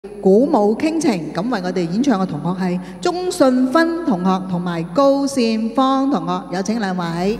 鼓舞傾情咁為我哋演唱嘅同學係鍾信芬同學同埋高善芳同學，有請兩位。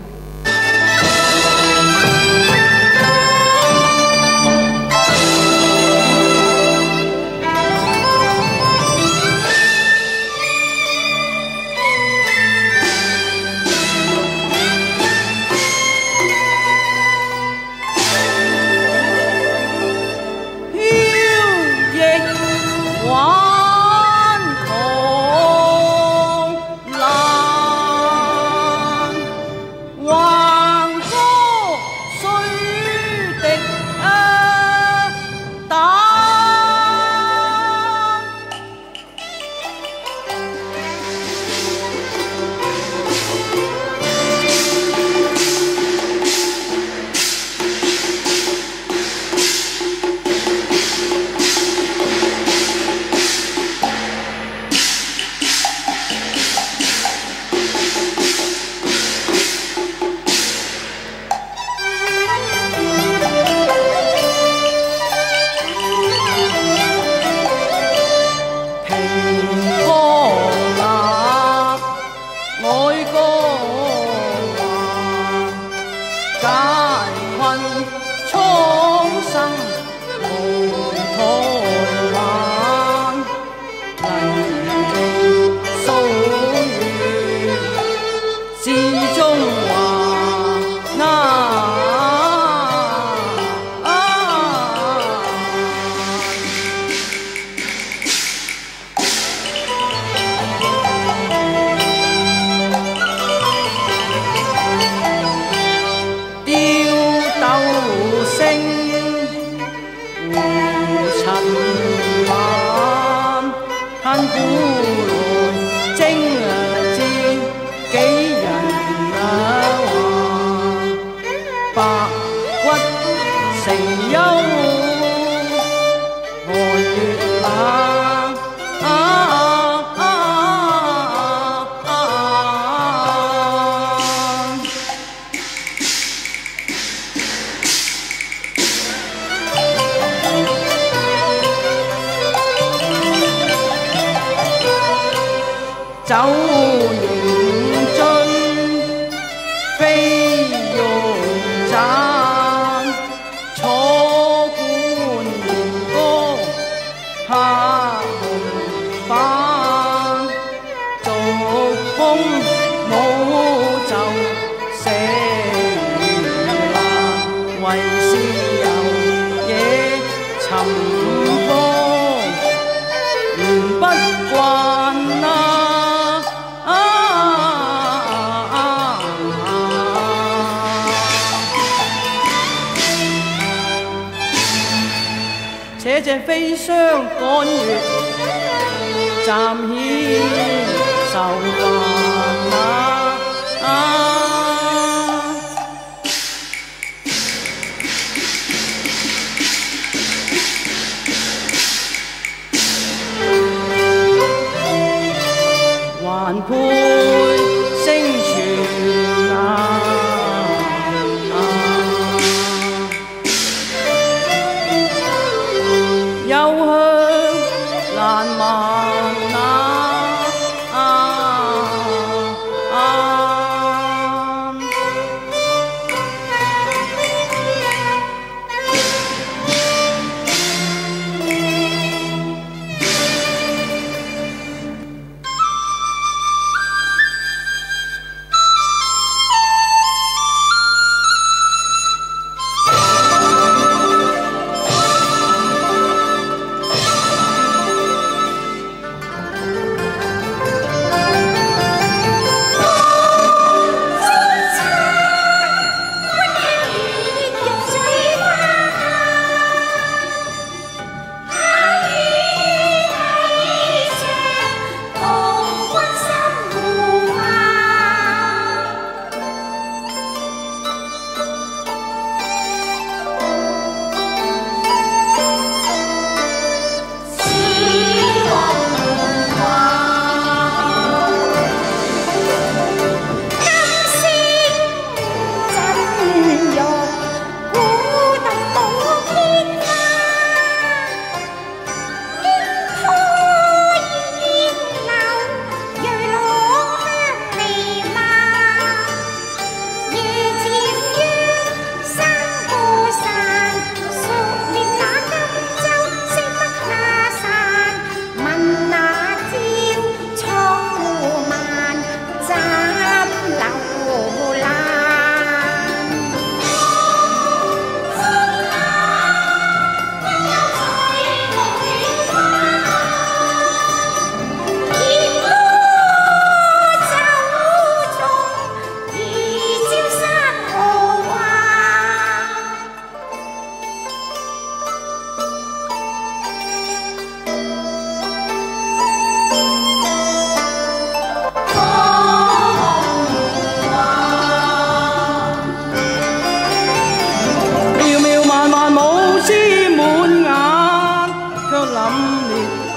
這隻飛霜趕月，暫遣愁煩還配聲傳幽香難聞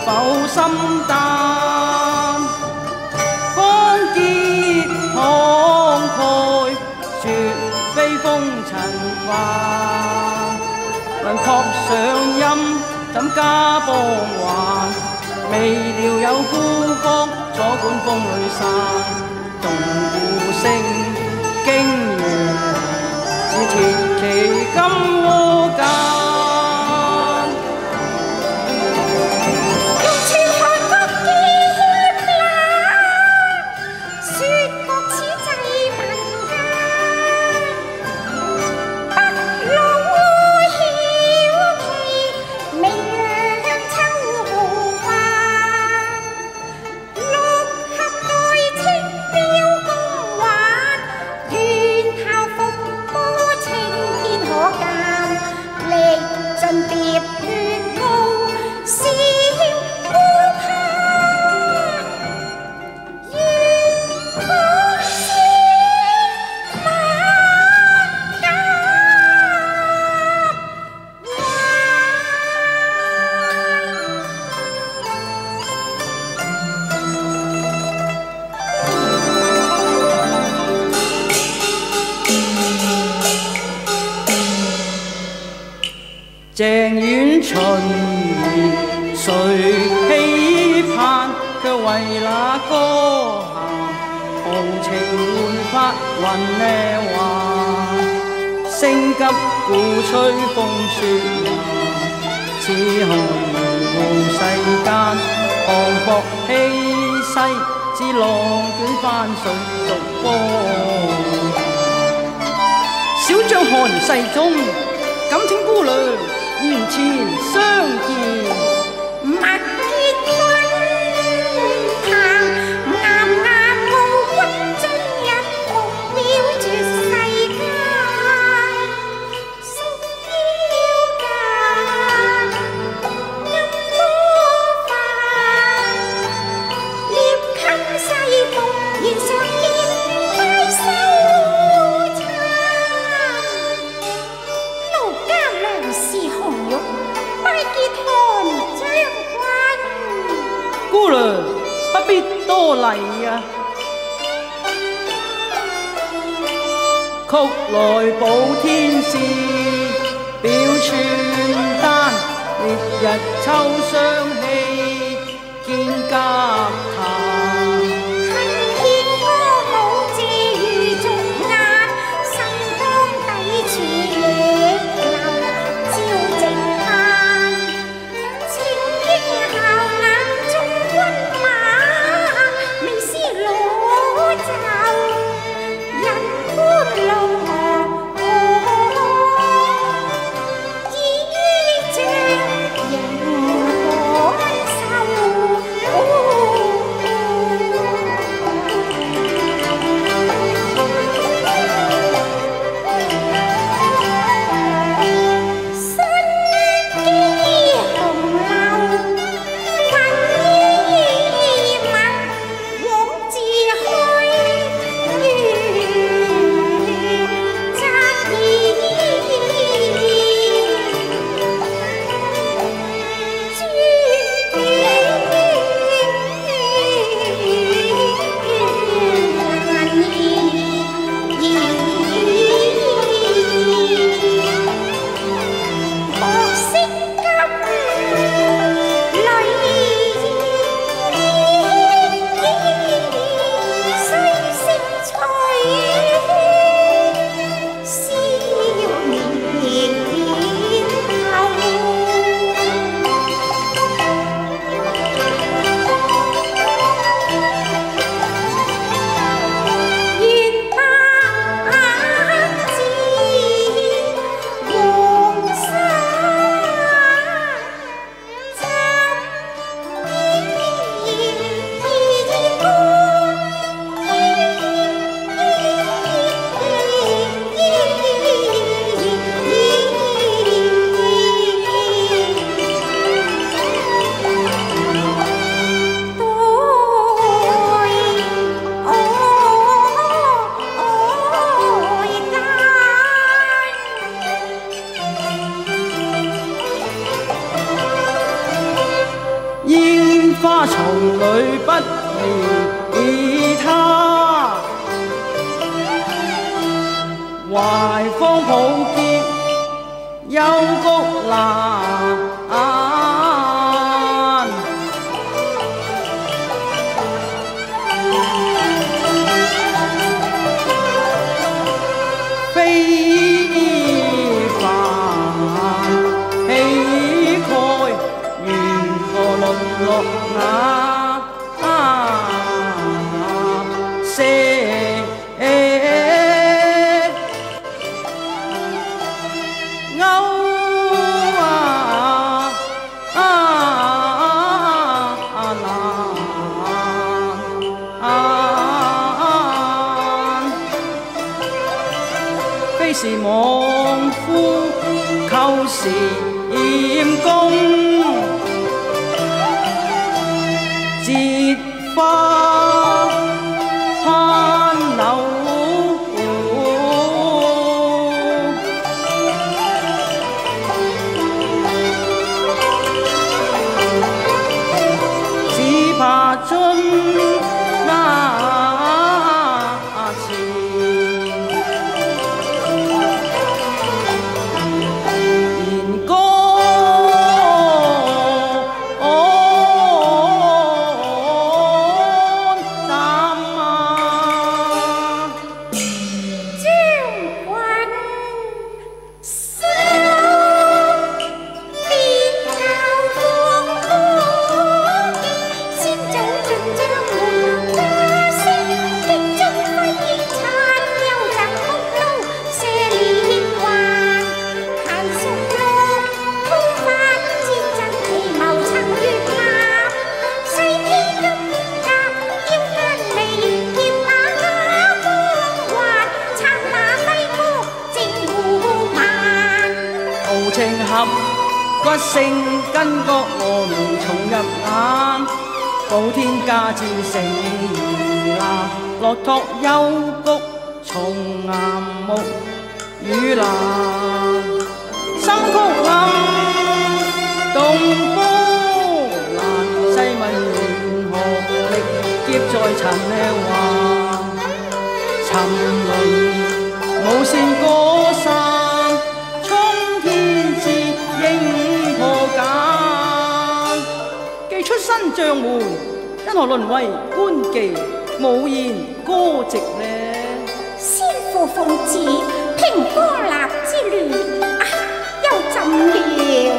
否心淡？方結慷慨，説非風塵煩。能撲上音，怎加幫還？未料有孤芳，左管風裏散。動鼓聲，驚餘，自鐵騎金窩間。鄭院巡兒誰期盼，卻為那歌行豪情煥發雲呢華。聲急鼓吹風雪華，似紅無世間，磅礴氣勢，似浪捲翻水逐波。小將寒世中，敢請姑娘面前相見。 勿結婚談，啱啱無君進入目標絕世間，屬妖間暗魔法，獵襟西服現上見大收藏。奴家良是紅玉，拜結韓將軍。 姑娘不必多禮啊，曲來補天使，表寸丹，烈日秋霜氣，見甲談。 恨天歌舞借如俗眼，心當抵處亦流照直限。情英效眼中軍馬，未施攞袖，人歡路河，衣將螢火。 花丛里不理他，懷方抱結幽谷蘭。非凡氣概，如何淪落蛇非是莽夫叩禪功，折花攀柳，只怕樽情合骨性筋骨和眉重入眼，補天加戰成如藍，落拓幽谷重岩木與蘭，深曲暗動波瀾，細問緣何力劫在塵寰，沉淪無線歌散。既出身將門，因何淪為官妓無言歌籍呢？ 先父奉旨平波立之亂，又怎料？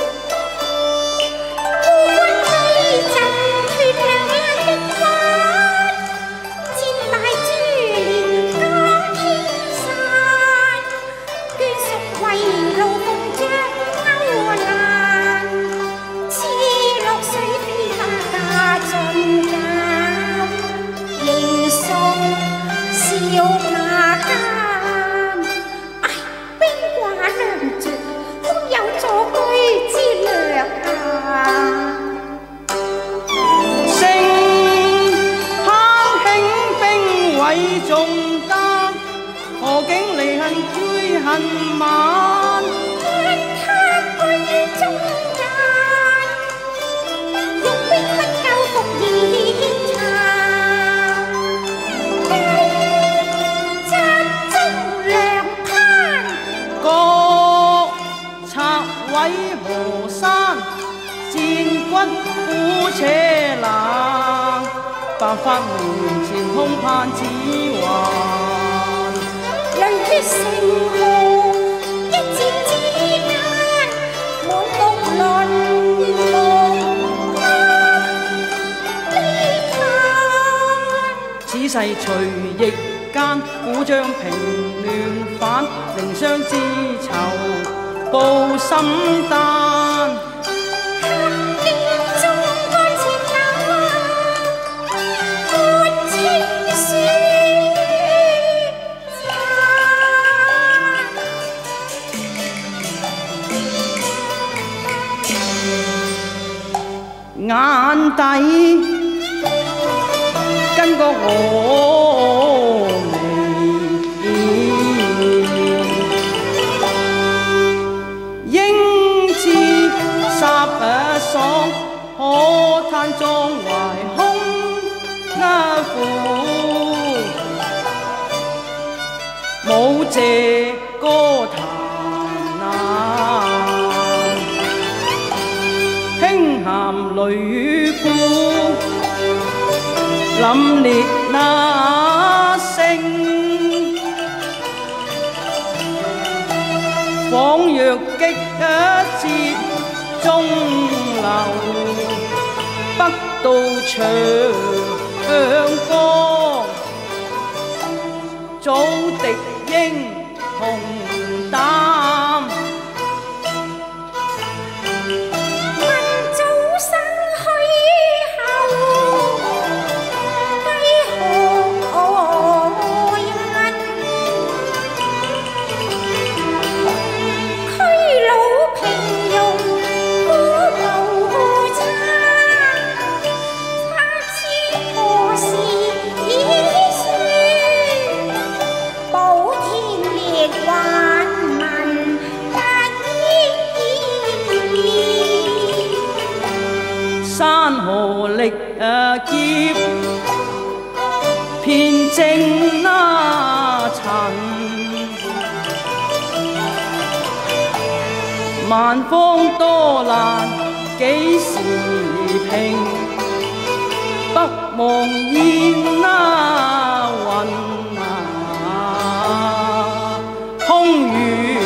孤軍威震血亮眼的關，戰敗珠簾江天山，眷屬為路奉將勾難，似落水飛花嫁盡減，迎送笑那間。唉，兵寡糧絕，空有坐居之略啊！ 勝烹輕兵偉重擔，何竟離恨悔恨晚？ 看他居於中間，用兵不夠復現殘，既責精良攀， 各拆毀河山，戰骨苦且冷，白髮門前空盼指還。 淚血成河，一戰之間，滿目淪無悲嘆。 此世隨逆間，古將平亂反，靈傷之仇報心丹。眼底跟個峨眉，英姿颯爽可嘆壯懷空負，冇借歌彈輕鹹淚孤，凜冽那聲，仿若擊節中流，北到長江，早敵英雄膽。山河力劫，遍征那塵。萬方多難幾時平？北望煙那雲空如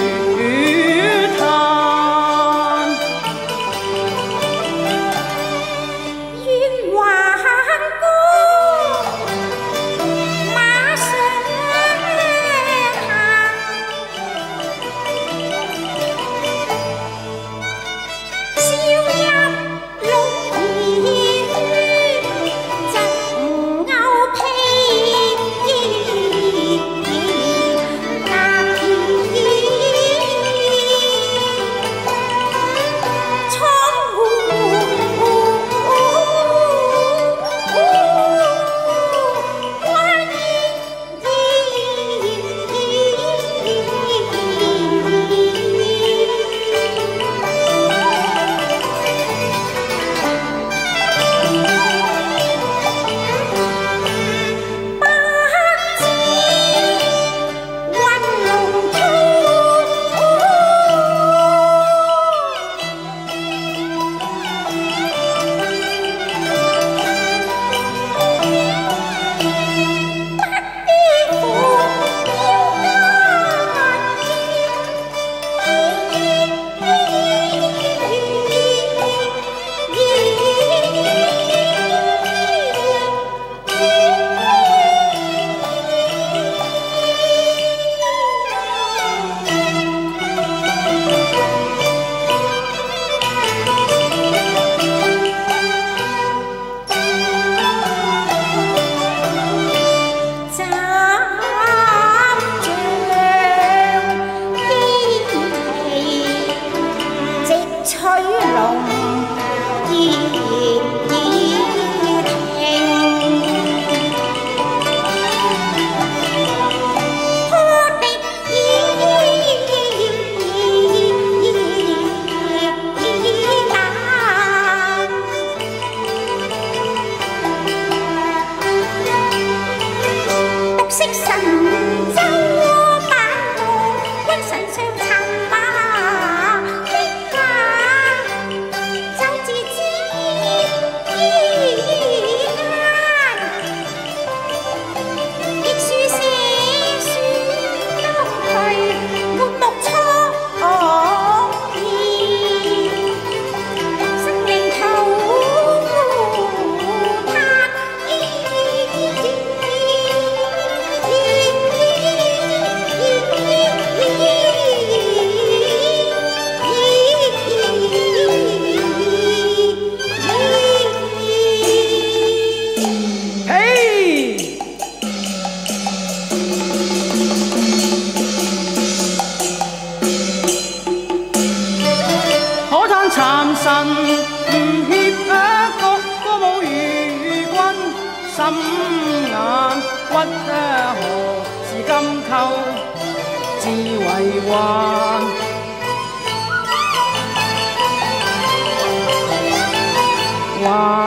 殘神唔協歌舞與君，心眼骨何時金扣自為患。患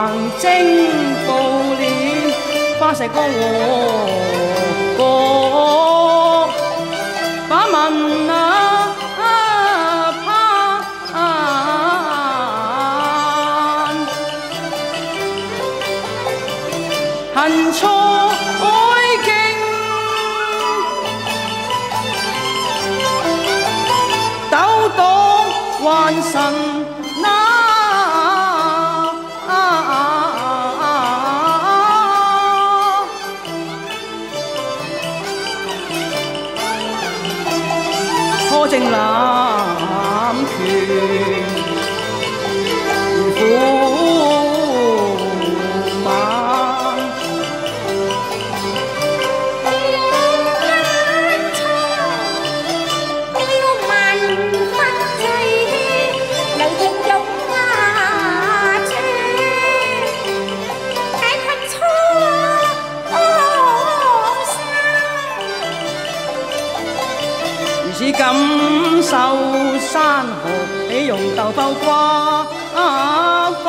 征暴亂，花石江和國，把民恨錯愛敬，鬥黨還神那。苛政濫權，如虎猛。只感受山河喜容豆腐瓜分，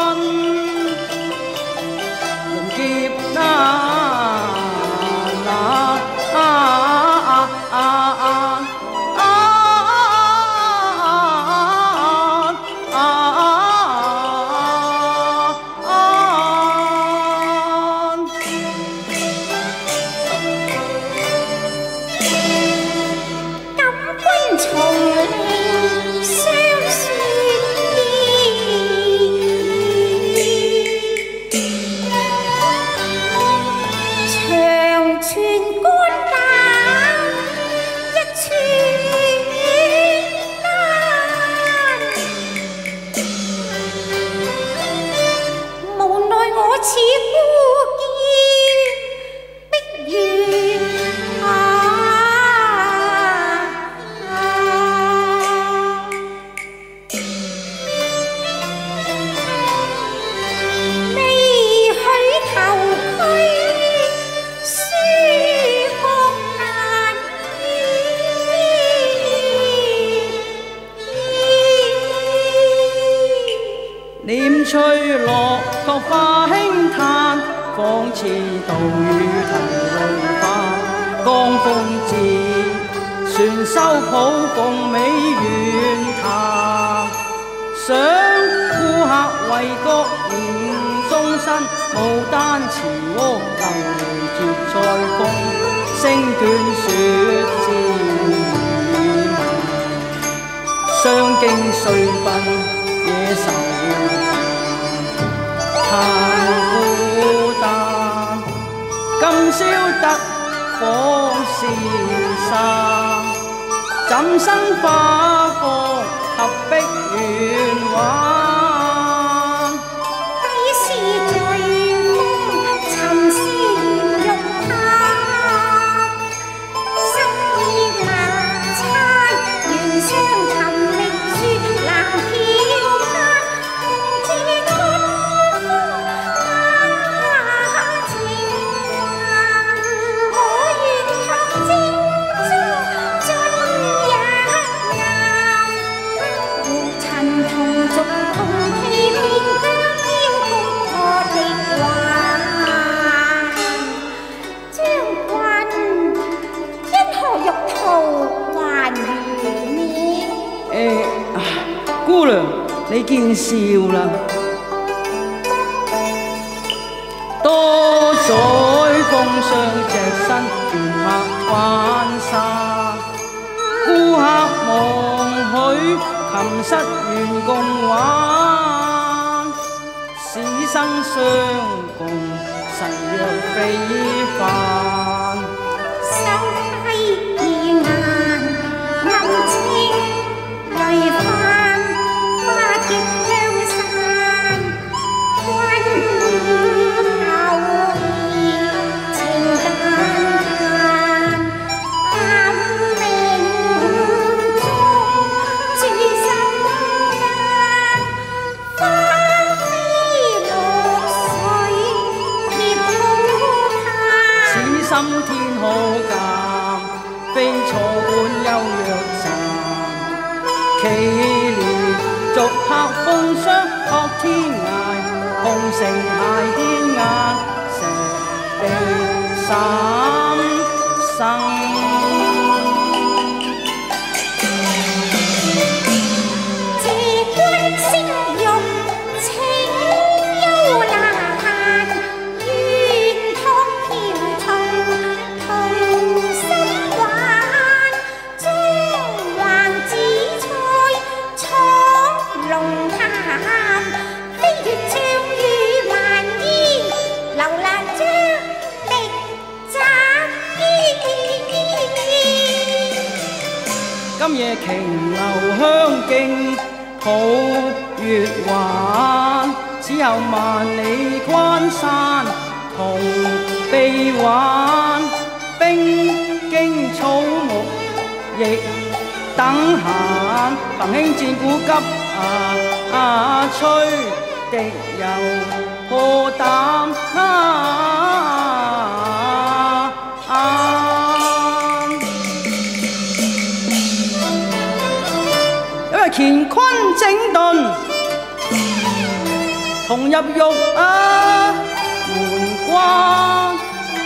人劫難念翠落各花輕嘆，仿似杜宇啼淚花。江風至，船收抱鳳尾遠談。想顧客為國言終身，牡丹池窩流離絕在風，聲斷雪之語，雙經歲奔野愁。嘆孤單，今宵得火是沙，怎生花火合璧圓環？ 低是醉風，沉是緣欲嘆，心意難猜，緣相尋覓處難飄泊。 姑娘，你見笑啦。多載風霜隻身，團客關沙。顧客望許，琴瑟願共玩。此生相共，神若非凡。 手揮意眼，暗清淚花。 心天可鑑，非錯本優若神。祈年續客風霜，惡天涯，紅城鞋天眼，石地三生。今夜瓊樓香徑抱月還，此後萬里關山同臂挽。兵經草木亦等閒，憑興戰鼓急吹，敵猶破膽乾坤整頓，同入獄門關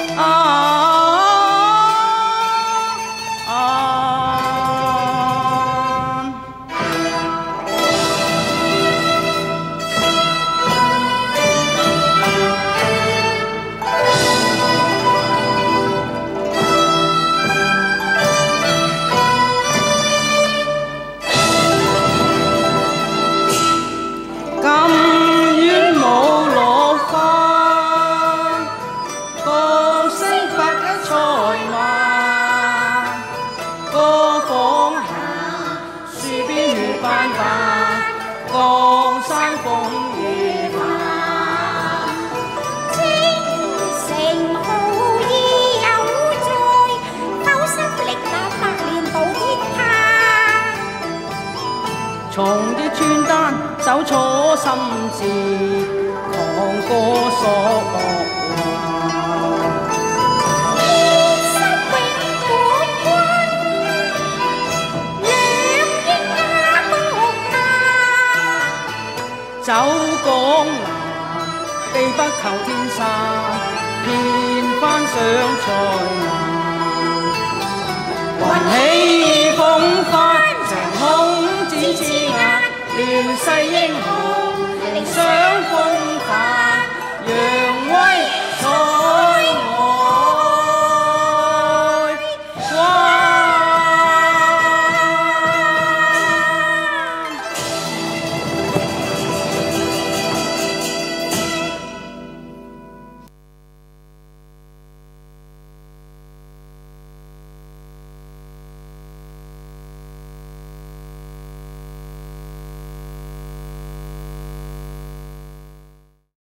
江山風雨帆， 精誠豪義有在，鬥心力打百年保天下。 從啲穿單手楚心志，狂歌索樂走江南，地不求天山，遍翻上塞南。雲起風翻，長空展翅眼，亂世英雄，理想。